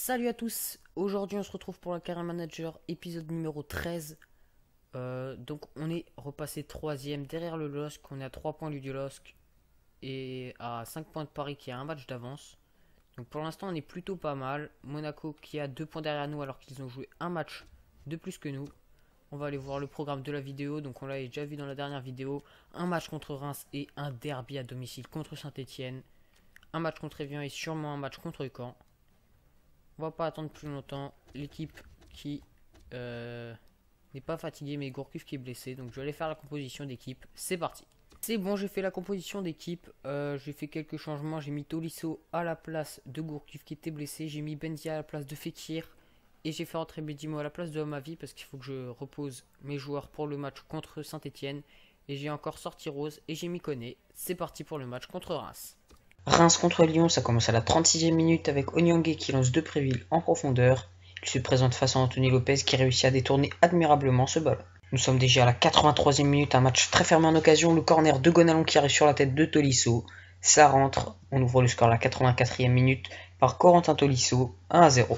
Salut à tous, aujourd'hui on se retrouve pour la Career Manager épisode numéro 13. Donc on est repassé troisième derrière le LOSC, on est à 3 points du LOSC et à 5 points de Paris qui a un match d'avance. Donc pour l'instant on est plutôt pas mal. Monaco qui a 2 points derrière nous alors qu'ils ont joué un match de plus que nous. On va aller voir le programme de la vidéo, donc on l'a déjà vu dans la dernière vidéo. Un match contre Reims et un derby à domicile contre Saint-Etienne. Un match contre Evian et sûrement un match contre Caen. On va pas attendre plus longtemps. L'équipe qui n'est pas fatiguée, mais Gourcuff qui est blessé. Donc je vais aller faire la composition d'équipe. C'est parti. C'est bon, j'ai fait la composition d'équipe. J'ai fait quelques changements. J'ai mis Tolisso à la place de Gourcuff qui était blessé. J'ai mis Benzia à la place de Fekir. Et j'ai fait rentrer Bedimo à la place de Amavi parce qu'il faut que je repose mes joueurs pour le match contre Saint-Etienne. Et j'ai encore sorti Rose et j'ai mis Koné. C'est parti pour le match contre Reims. Reims contre Lyon, ça commence à la 36e minute avec Onyangé qui lance Depréville en profondeur. Il se présente face à Anthony Lopez qui réussit à détourner admirablement ce ballon. Nous sommes déjà à la 83e minute, un match très fermé en occasion. Le corner de Gonalon qui arrive sur la tête de Tolisso. Ça rentre, on ouvre le score à la 84e minute par Corentin Tolisso, 1-0.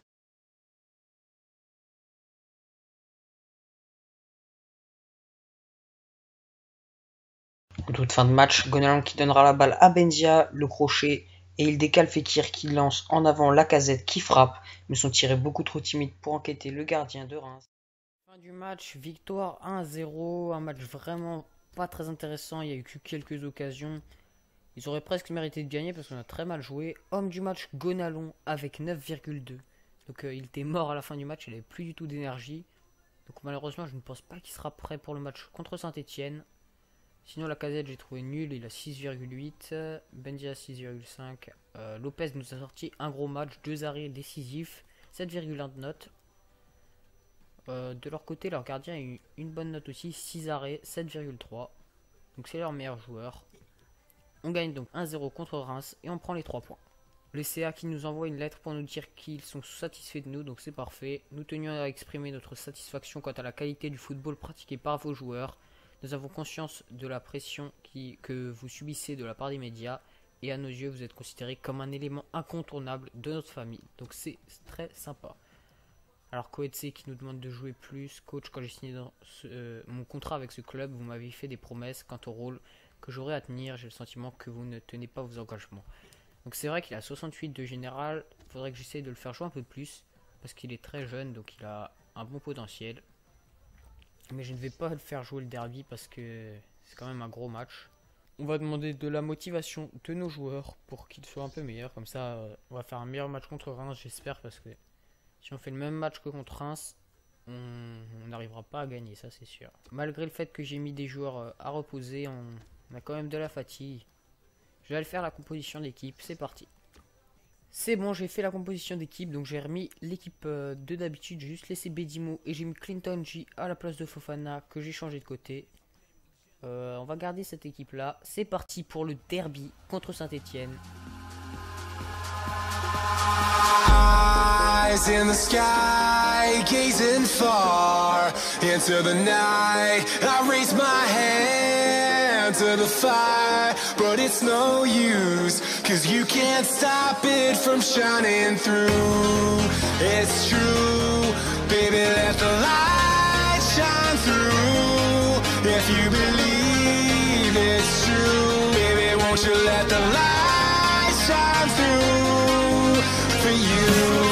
En toute fin de match, Gonalon qui donnera la balle à Benzia, le crochet, et il décale Fekir qui lance en avant Lacazette qui frappe, mais son tir est beaucoup trop timide pour enquêter le gardien de Reims. Fin du match, victoire 1-0, un match vraiment pas très intéressant, il y a eu que quelques occasions. Ils auraient presque mérité de gagner parce qu'on a très mal joué. Homme du match, Gonalon avec 9,2. Donc il était mort à la fin du match, il n'avait plus du tout d'énergie. Donc malheureusement je ne pense pas qu'il sera prêt pour le match contre Saint-Etienne. Sinon Lacazette j'ai trouvé nul, il a 6,8, Benzia 6,5, Lopez nous a sorti un gros match, 2 arrêts décisifs, 7,1 de note. De leur côté leur gardien a eu une bonne note aussi, 6 arrêts, 7,3, donc c'est leur meilleur joueur. On gagne donc 1-0 contre Reims et on prend les 3 points. Les CA qui nous envoient une lettre pour nous dire qu'ils sont satisfaits de nous, donc c'est parfait. Nous tenions à exprimer notre satisfaction quant à la qualité du football pratiqué par vos joueurs. Nous avons conscience de la pression que vous subissez de la part des médias et à nos yeux vous êtes considéré comme un élément incontournable de notre famille. Donc c'est très sympa. Alors Coetzee qui nous demande de jouer plus. Coach, quand j'ai signé mon contrat avec ce club, vous m'avez fait des promesses quant au rôle que j'aurai à tenir. J'ai le sentiment que vous ne tenez pas vos engagements. Donc c'est vrai qu'il a 68 de général. Il faudrait que j'essaye de le faire jouer un peu plus parce qu'il est très jeune, donc il a un bon potentiel. Mais je ne vais pas le faire jouer le derby parce que c'est quand même un gros match. On va demander de la motivation de nos joueurs pour qu'ils soient un peu meilleurs. Comme ça, on va faire un meilleur match contre Reims, j'espère. Parce que si on fait le même match que contre Reims, on n'arrivera pas à gagner, ça c'est sûr. Malgré le fait que j'ai mis des joueurs à reposer, on a quand même de la fatigue. Je vais aller faire la composition d'équipe, c'est parti. C'est bon, j'ai fait la composition d'équipe, donc j'ai remis l'équipe de d'habitude, j'ai juste laissé Bedimo et j'ai mis Clinton J à la place de Fofana que j'ai changé de côté. On va garder cette équipe là. C'est parti pour le derby contre Saint-Etienne. Eyes in the sky, gazing far into the night. I raise my hand to the fire, but it's no use, 'cause you can't stop it from shining through. It's true, baby, let the light shine through. If you believe it's true, baby, won't you let the light shine through for you.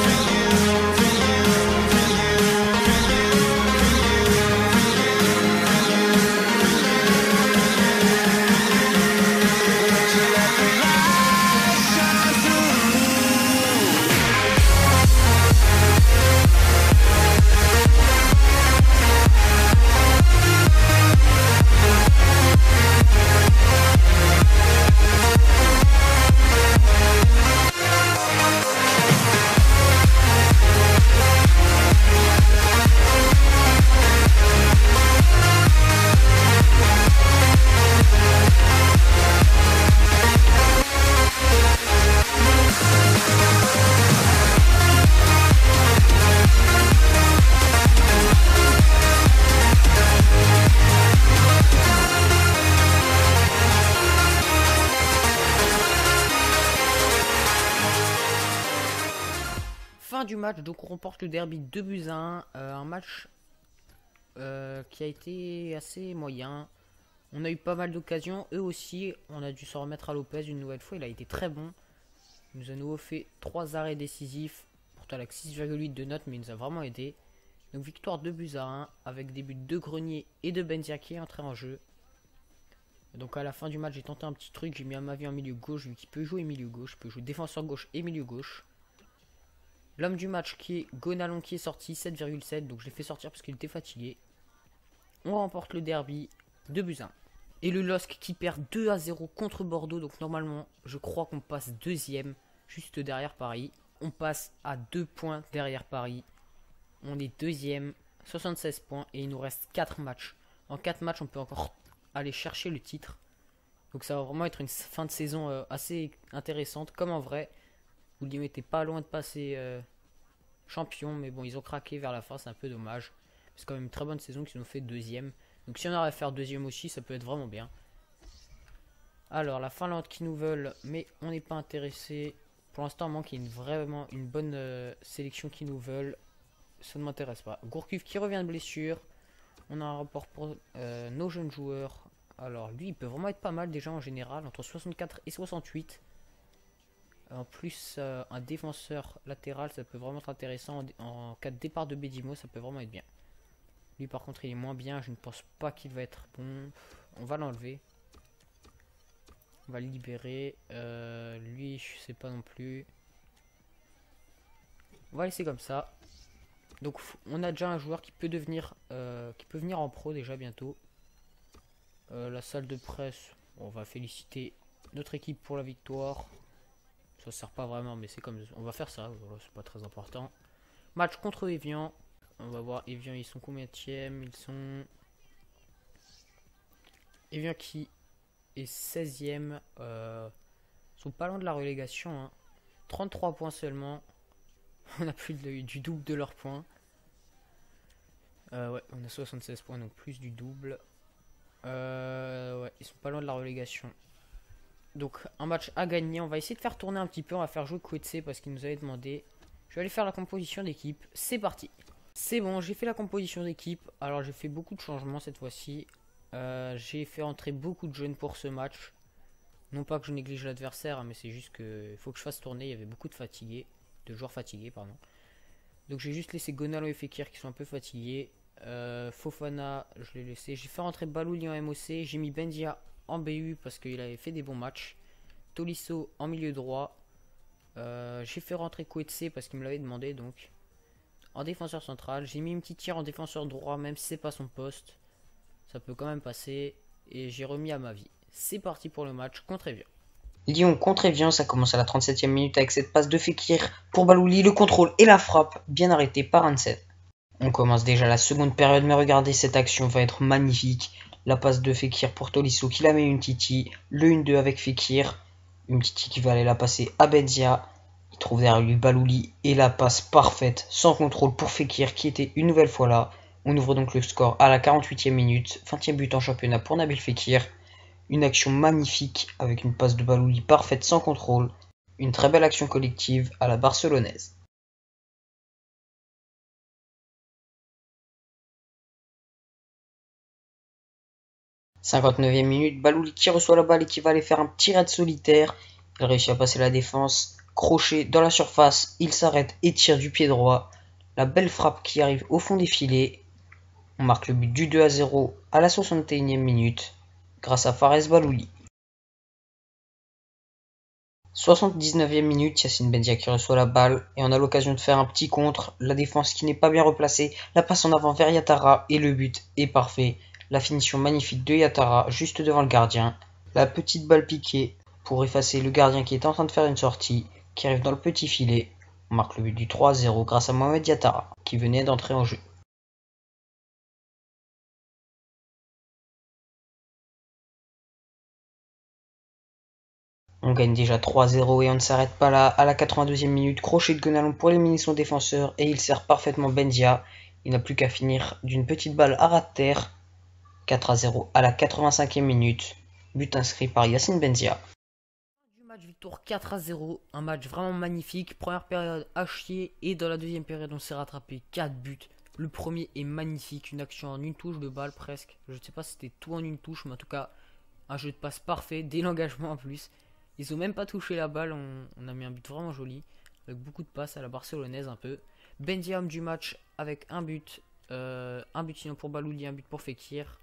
du match, donc on remporte le derby 2-1. Un match qui a été assez moyen. On a eu pas mal d'occasions. Eux aussi, on a dû s'en remettre à Lopez une nouvelle fois. Il a été très bon. Il nous a nouveau fait 3 arrêts décisifs. Pourtant, avec 6,8 de notes, mais il nous a vraiment aidé. Donc, victoire 2-1 avec des buts de Grenier et de Benzia qui est entré en jeu. Donc, à la fin du match, j'ai tenté un petit truc. J'ai mis Amavi en milieu gauche, vu qu'il peut jouer milieu gauche. Il peut jouer défenseur gauche et milieu gauche. L'homme du match qui est Gonalon qui est sorti, 7,7. Donc, je l'ai fait sortir parce qu'il était fatigué. On remporte le derby 2-1. Et le LOSC qui perd 2-0 contre Bordeaux. Donc normalement, je crois qu'on passe deuxième, juste derrière Paris. On passe à 2 points derrière Paris. On est deuxième, 76 points. Et il nous reste 4 matchs. En 4 matchs, on peut encore aller chercher le titre. Donc ça va vraiment être une fin de saison assez intéressante. Comme en vrai, Lyon était pas loin de passer champion. Mais bon, ils ont craqué vers la fin, c'est un peu dommage. C'est quand même une très bonne saison qu'ils nous ont fait deuxième. Donc si on arrive à faire deuxième aussi, ça peut être vraiment bien. Alors la Finlande qui nous veulent, mais on n'est pas intéressé. Pour l'instant, il manque vraiment une bonne sélection qui nous veulent. Ça ne m'intéresse pas. Gourcuff qui revient de blessure. On a un rapport pour nos jeunes joueurs. Alors lui, il peut vraiment être pas mal déjà en général, entre 64 et 68. En plus, un défenseur latéral, ça peut vraiment être intéressant. En cas de départ de Bedimo, ça peut vraiment être bien. Lui par contre il est moins bien, je ne pense pas qu'il va être bon. On va l'enlever. On va le libérer. Lui je sais pas non plus. On va laisser comme ça. Donc on a déjà un joueur qui peut devenir qui peut venir en pro déjà bientôt. La salle de presse, on va féliciter notre équipe pour la victoire. Ça sert pas vraiment mais c'est comme on va faire ça, c'est pas très important. Match contre Evian. On va voir Evian, ils sont combienième? Ils sont... Evian qui est 16ème. Ils sont pas loin de la relégation. Hein. 33 points seulement. On a plus du double de leurs points. Ouais, on a 76 points, donc plus du double. Ouais, ils sont pas loin de la relégation. Donc un match à gagner. On va essayer de faire tourner un petit peu. On va faire jouer Kouetse parce qu'il nous avait demandé. Je vais aller faire la composition d'équipe. C'est parti. C'est bon, j'ai fait la composition d'équipe. Alors j'ai fait beaucoup de changements cette fois-ci. J'ai fait entrer beaucoup de jeunes pour ce match. Non pas que je néglige l'adversaire, mais c'est juste que faut que je fasse tourner. Il y avait beaucoup de joueurs fatigués, pardon. Donc j'ai juste laissé Gonalo et Fekir qui sont un peu fatigués. Fofana, je l'ai laissé. J'ai fait rentrer Balouli en MOC. J'ai mis Benzia en BU parce qu'il avait fait des bons matchs. Tolisso en milieu droit. J'ai fait rentrer Kouetse parce qu'il me l'avait demandé donc. En défenseur central, j'ai mis une petite tire en défenseur droit, même si c'est pas son poste. Ça peut quand même passer. Et j'ai remis à ma vie. C'est parti pour le match contre Evian. Lyon contre Evian, ça commence à la 37e minute avec cette passe de Fekir pour Balouli, le contrôle et la frappe, bien arrêtée par Hansen. On commence déjà la seconde période, mais regardez, cette action va être magnifique. La passe de Fekir pour Tolisso qui la met une Titi, le 1-2 avec Fekir. Une Titi qui va aller la passer à Benzia. Il trouve derrière lui Balouli et la passe parfaite, sans contrôle pour Fekir qui était une nouvelle fois là. On ouvre donc le score à la 48e minute, 20e but en championnat pour Nabil Fekir. Une action magnifique avec une passe de Balouli parfaite sans contrôle. Une très belle action collective à la barcelonaise. « 59e minute, Balouli qui reçoit la balle et qui va aller faire un petit raid solitaire. Il réussit à passer la défense. Crochet dans la surface, il s'arrête et tire du pied droit. La belle frappe qui arrive au fond des filets. On marque le but du 2-0 à la 61e minute grâce à Fares Balouli. 79e minute, Yacine Benzia qui reçoit la balle et on a l'occasion de faire un petit contre. La défense qui n'est pas bien replacée, la passe en avant vers Yatara et le but est parfait. La finition magnifique de Yatara juste devant le gardien. La petite balle piquée pour effacer le gardien qui est en train de faire une sortie, qui arrive dans le petit filet. On marque le but du 3-0 grâce à Mohamed Yatara qui venait d'entrer en jeu. On gagne déjà 3-0 et on ne s'arrête pas là. À la 82e minute, crochet de Gonalon pour éliminer son défenseur et il sert parfaitement Benzia. Il n'a plus qu'à finir d'une petite balle à ras de terre. 4-0 à la 85e minute. But inscrit par Yacine Benzia. Match victoire 4-0, un match vraiment magnifique. Première période à chier et dans la deuxième période on s'est rattrapé 4 buts. Le premier est magnifique, une action en une touche de balle presque. Je ne sais pas si c'était tout en une touche, mais en tout cas un jeu de passe parfait, dès l'engagement en plus. Ils ont même pas touché la balle, on a mis un but vraiment joli, avec beaucoup de passes à la barcelonaise un peu. Benzia homme du match avec un but sinon pour Balouli, un but pour Fekir.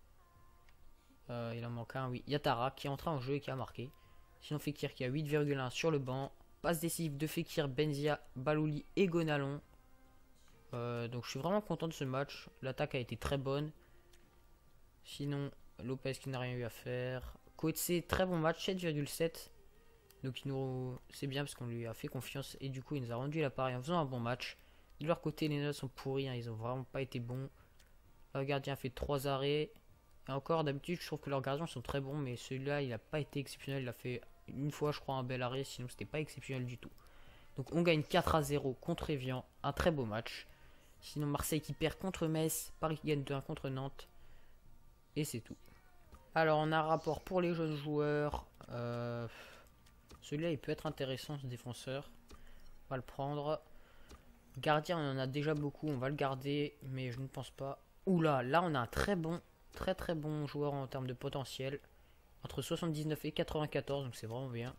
Il en manque un, oui. Yatara qui est entré en jeu et qui a marqué. Sinon Fekir qui a 8,1 sur le banc. Passe décisive de Fekir, Benzia, Balouli et Gonalon. Donc je suis vraiment content de ce match. L'attaque a été très bonne. Sinon Lopez qui n'a rien eu à faire. Coetzee, très bon match, 7,7. Donc c'est bien parce qu'on lui a fait confiance. Et du coup il nous a rendu l'appareil en faisant un bon match. De leur côté les notes sont pourris, hein, ils ont vraiment pas été bons. Le gardien a fait 3 arrêts. Et encore d'habitude je trouve que leurs gardiens sont très bons. Mais celui-là il n'a pas été exceptionnel. Il a fait une fois je crois un bel arrêt. Sinon c'était pas exceptionnel du tout. Donc on gagne 4-0 contre Evian. Un très beau match. Sinon Marseille qui perd contre Metz. Paris qui gagne 2-1 contre Nantes. Et c'est tout. Alors on a un rapport pour les jeunes joueurs. Celui-là il peut être intéressant ce défenseur. On va le prendre. Gardien on en a déjà beaucoup. On va le garder. Mais je ne pense pas. Oula, là on a un très bon joueur en termes de potentiel. Entre 79 et 94. Donc c'est vraiment bien.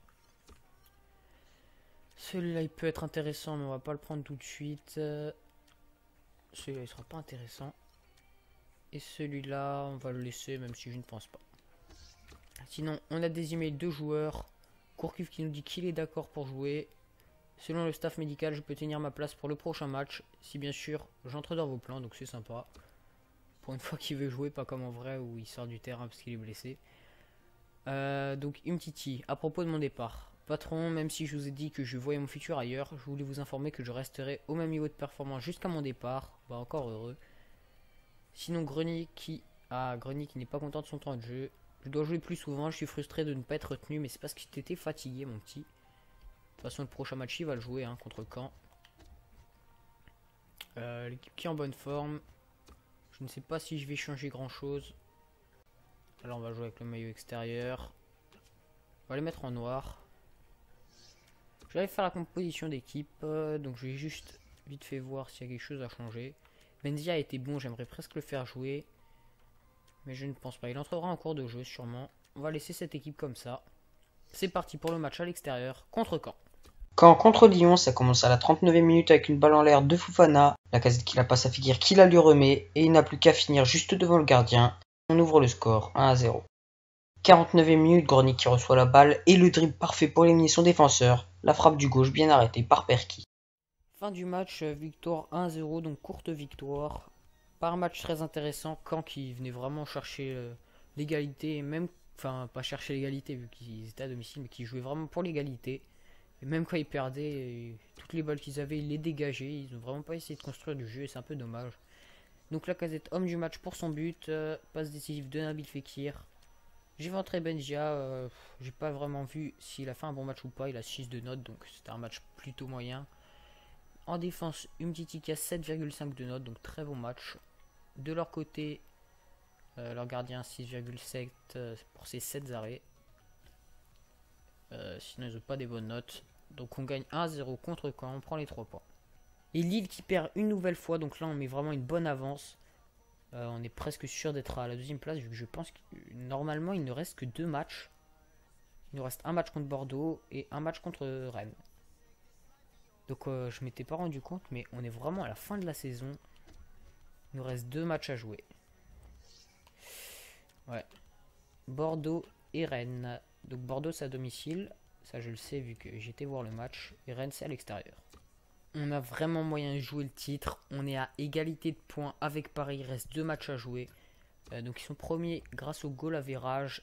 Celui-là il peut être intéressant. Mais on va pas le prendre tout de suite. Celui-là il sera pas intéressant. Et celui-là on va le laisser même si je ne pense pas. Sinon on a des emails de joueurs. Courcuff qui nous dit qu'il est d'accord pour jouer. Selon le staff médical je peux tenir ma place pour le prochain match. Si bien sûr j'entre dans vos plans. Donc c'est sympa. Pour une fois qu'il veut jouer. Pas comme en vrai où il sort du terrain parce qu'il est blessé. Donc Umtiti. À propos de mon départ. Patron, même si je vous ai dit que je voyais mon futur ailleurs, je voulais vous informer que je resterai au même niveau de performance jusqu'à mon départ. Bah encore heureux. Sinon Grenier qui n'est pas content de son temps de jeu. Je dois jouer plus souvent, je suis frustré de ne pas être retenu, mais c'est parce que tu étais fatigué mon petit. De toute façon le prochain match il va le jouer hein, contre Caen. L'équipe qui est en bonne forme. Je ne sais pas si je vais changer grand chose. Alors on va jouer avec le maillot extérieur. On va les mettre en noir. Je vais faire la composition d'équipe, donc je vais juste vite fait voir s'il y a quelque chose à changer. Benzia a été bon, j'aimerais presque le faire jouer. Mais je ne pense pas, il entrera en cours de jeu sûrement. On va laisser cette équipe comme ça. C'est parti pour le match à l'extérieur contre Caen. Caen contre Lyon, ça commence à la 39e minute avec une balle en l'air de Fofana. Lacazette qui la passe à Fekir qui la lui remet. Et il n'a plus qu'à finir juste devant le gardien. On ouvre le score, 1-0. 49e minute, Grenier qui reçoit la balle et le dribble parfait pour éliminer son défenseur. La frappe du gauche bien arrêtée par Perky. Fin du match, victoire 1-0, donc courte victoire. Pas un match très intéressant, Caen qui venait vraiment chercher l'égalité, même, enfin pas chercher l'égalité vu qu'ils étaient à domicile, mais qui jouaient vraiment pour l'égalité. Et même quand ils perdaient, toutes les balles qu'ils avaient, ils les dégageaient, ils ont vraiment pas essayé de construire du jeu et c'est un peu dommage. Donc Lacazette, homme du match pour son but, passe décisive de Nabil Fekir. J'ai ventré Benzia, j'ai pas vraiment vu s'il a fait un bon match ou pas, il a 6 de notes, donc c'était un match plutôt moyen. En défense, Umtiti qui a 7,5 de notes, donc très bon match. De leur côté, leur gardien 6,7 pour ses 7 arrêts. Sinon ils n'ont pas des bonnes notes. Donc on gagne 1-0 contre Caen, on prend les 3 points. Et Lille qui perd une nouvelle fois, donc là on met vraiment une bonne avance. On est presque sûr d'être à la deuxième place, vu que je pense que normalement il ne reste que 2 matchs. Il nous reste un match contre Bordeaux et un match contre Rennes. Donc je m'étais pas rendu compte, mais on est vraiment à la fin de la saison. Il nous reste 2 matchs à jouer. Ouais. Bordeaux et Rennes. Donc Bordeaux c'est à domicile. Ça je le sais vu que j'étais voir le match. Et Rennes c'est à l'extérieur. On a vraiment moyen de jouer le titre. On est à égalité de points avec Paris. Il reste 2 matchs à jouer. Donc ils sont premiers grâce au goal average.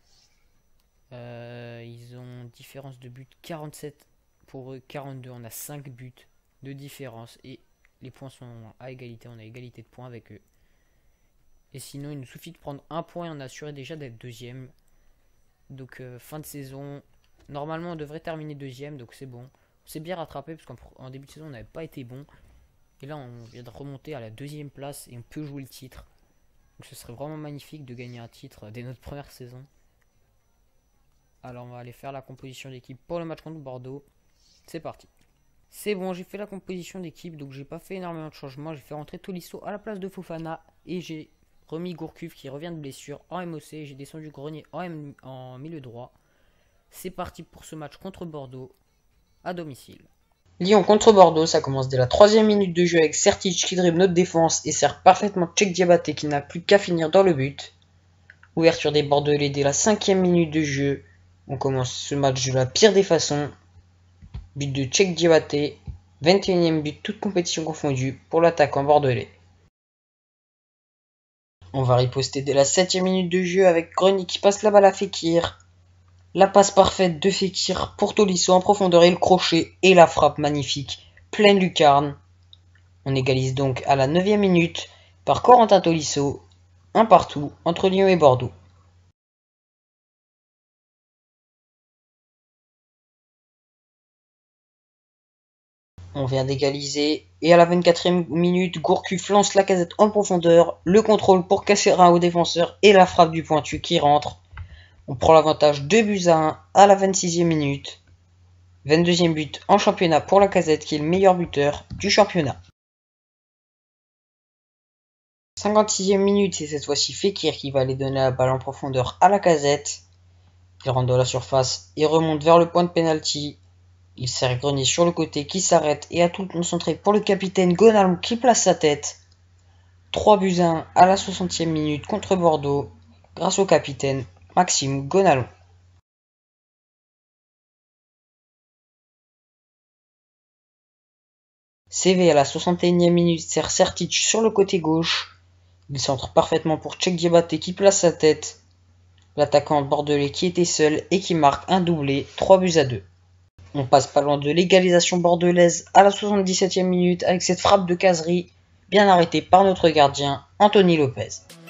Ils ont différence de but 47 pour eux, 42. On a 5 buts de différence. Et les points sont à égalité. On a égalité de points avec eux. Et sinon il nous suffit de prendre un point et on a assuré déjà d'être deuxième. Donc fin de saison. Normalement on devrait terminer deuxième. Donc c'est bon. On s'est bien rattrapé parce qu'en début de saison on n'avait pas été bon. Et là on vient de remonter à la deuxième place et on peut jouer le titre. Donc ce serait vraiment magnifique de gagner un titre dès notre première saison. Alors on va aller faire la composition d'équipe pour le match contre Bordeaux. C'est parti. C'est bon, j'ai fait la composition d'équipe, donc j'ai pas fait énormément de changements. J'ai fait rentrer Tolisso à la place de Fofana et j'ai remis Gourcuff qui revient de blessure en MOC. J'ai descendu Grenier en milieu droit. C'est parti pour ce match contre Bordeaux à domicile. Lyon contre Bordeaux, ça commence dès la 3e minute de jeu avec Sertic qui dribble notre défense et sert parfaitement Tchèque Diabaté qui n'a plus qu'à finir dans le but. Ouverture des Bordelais dès la 5e minute de jeu. On commence ce match de la pire des façons. But de Tchèque Diabaté, 21e but toute compétition confondue pour l'attaquant bordelais. On va riposter dès la 7e minute de jeu avec Grenier qui passe la balle à Fekir. La passe parfaite de Fekir pour Tolisso en profondeur et le crochet et la frappe magnifique, pleine lucarne. On égalise donc à la 9e minute par Corentin Tolisso, un partout entre Lyon et Bordeaux. On vient d'égaliser et à la 24e minute, Gourcuff lance Lacazette en profondeur, le contrôle pour Casserin au défenseur et la frappe du pointu qui rentre. On prend l'avantage 2-1 à la 26e minute. 22e but en championnat pour Lacazette qui est le meilleur buteur du championnat. 56e minute, c'est cette fois-ci Fekir qui va aller donner la balle en profondeur à Lacazette. Il rentre dans la surface et remonte vers le point de pénalty. Il sert Grenier sur le côté qui s'arrête et a tout concentré pour le capitaine Gonalon qui place sa tête. 3-1 à la 60e minute contre Bordeaux grâce au capitaine Maxime Gonalon. CV à la 61e minute sert Sertic sur le côté gauche. Il centre parfaitement pour Tchèque Diabaté qui place sa tête. L'attaquant bordelais qui était seul et qui marque un doublé, 3-2. On passe pas loin de l'égalisation bordelaise à la 77e minute avec cette frappe de caserie bien arrêtée par notre gardien Anthony Lopez.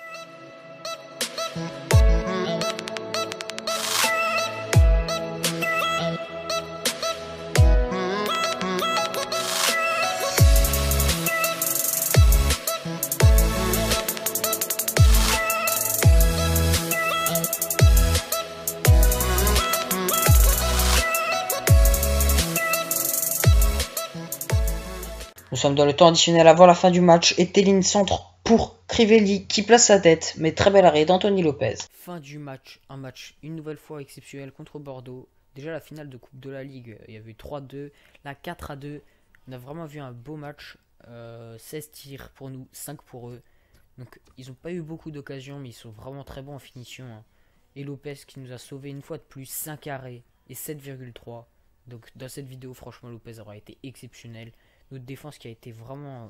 Nous sommes dans le temps additionnel avant la fin du match et Théline centre pour Crivelli qui place sa tête, mais très bel arrêt d'Anthony Lopez. Fin du match, un match une nouvelle fois exceptionnel contre Bordeaux. Déjà la finale de Coupe de la Ligue, il y avait eu 3-2, là 4-2. On a vraiment vu un beau match, 16 tirs pour nous, 5 pour eux. Donc ils n'ont pas eu beaucoup d'occasions, mais ils sont vraiment très bons en finition. Hein. Et Lopez qui nous a sauvé une fois de plus, 5 arrêts et 7,3. Donc dans cette vidéo, franchement, Lopez aura été exceptionnel. Notre défense qui a été vraiment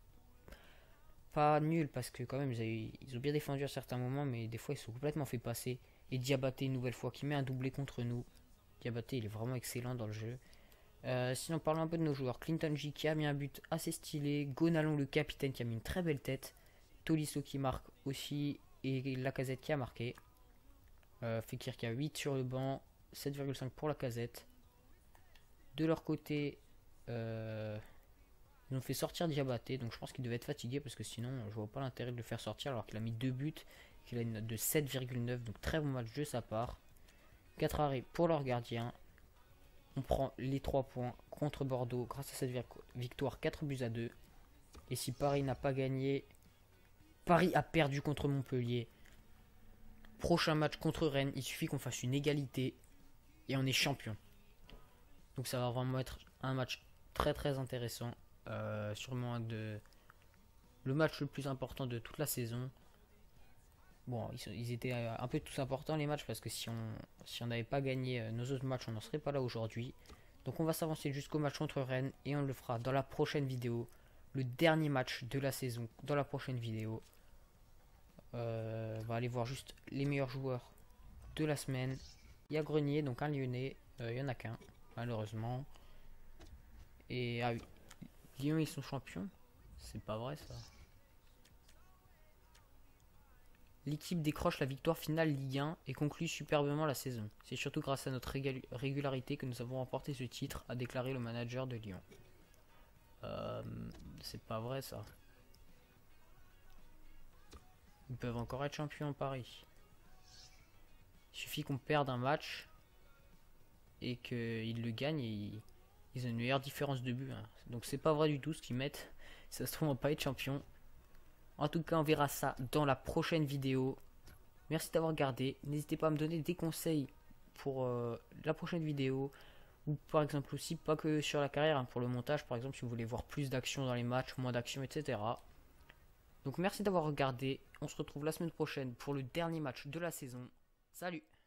pas nulle parce que quand même ils ont bien défendu à certains moments, mais des fois ils sont complètement fait passer. Et Diabaté une nouvelle fois qui met un doublé contre nous. Diabaté il est vraiment excellent dans le jeu. Sinon parlons un peu de nos joueurs. Clinton J qui a mis un but assez stylé. Gonalon le capitaine qui a mis une très belle tête. Tolisso qui marque aussi et Lacazette qui a marqué. Fekir qui a 8 sur le banc, 7,5 pour Lacazette. De leur côté, ils ont fait sortir Diabaté, donc je pense qu'il devait être fatigué parce que sinon je vois pas l'intérêt de le faire sortir alors qu'il a mis 2 buts, qu'il a une note de 7,9, donc très bon match de sa part. 4 arrêts pour leur gardien. On prend les 3 points contre Bordeaux grâce à cette victoire 4-2. Et si Paris n'a pas gagné, Paris a perdu contre Montpellier. Prochain match contre Rennes, il suffit qu'on fasse une égalité et on est champion. Donc ça va vraiment être un match très très intéressant. Sûrement le match le plus important de toute la saison. Bon, ils étaient un peu tous importants les matchs parce que si on n'avait pas gagné nos autres matchs, on n'en serait pas là aujourd'hui. Donc on va s'avancer jusqu'au match contre Rennes et on le fera dans la prochaine vidéo. Le dernier match de la saison dans la prochaine vidéo. On va aller voir juste les meilleurs joueurs de la semaine. Il y a Grenier, donc un Lyonnais. Il n'y en a qu'un, malheureusement. Et ah oui, Lyon ils sont champions. C'est pas vrai ça. L'équipe décroche la victoire finale Ligue 1 et conclut superbement la saison. C'est surtout grâce à notre régularité que nous avons remporté ce titre, a déclaré le manager de Lyon. C'est pas vrai ça. Ils peuvent encore être champions en Paris. Il suffit qu'on perde un match et qu'ils le gagnent et ils ont une meilleure différence de but. Hein. Donc c'est pas vrai du tout ce qu'ils mettent. Ça se trouve on va pas être champion. En tout cas on verra ça dans la prochaine vidéo. Merci d'avoir regardé. N'hésitez pas à me donner des conseils pour la prochaine vidéo. Ou par exemple aussi, pas que sur la carrière, hein, pour le montage par exemple, si vous voulez voir plus d'action dans les matchs, moins d'action, etc. Donc merci d'avoir regardé. On se retrouve la semaine prochaine pour le dernier match de la saison. Salut!